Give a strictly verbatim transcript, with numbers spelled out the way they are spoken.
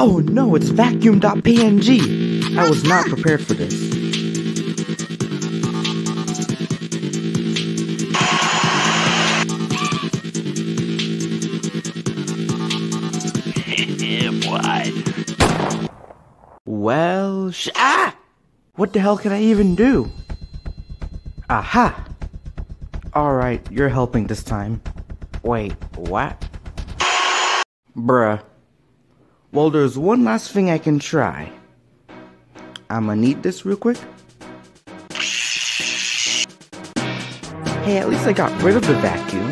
Oh no, it's Vacuum dot P N G. I was not prepared for this. Yeah, boy. Well, sh- ah! What the hell can I even do? Aha! Alright, you're helping this time. Wait, what? Bruh. Well, there's one last thing I can try. I'ma need this real quick. Hey, at least I got rid of the vacuum.